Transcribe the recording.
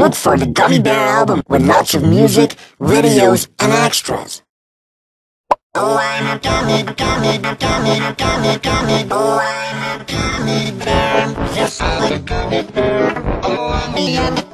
Look for the Gummy Bear album with lots of music, videos, and extras. Oh, I'm a gummy, gummy, gummy, gummy, gummy. Oh, I'm a gummy bear. Yes, I'm a gummy bear. Oh, I'm a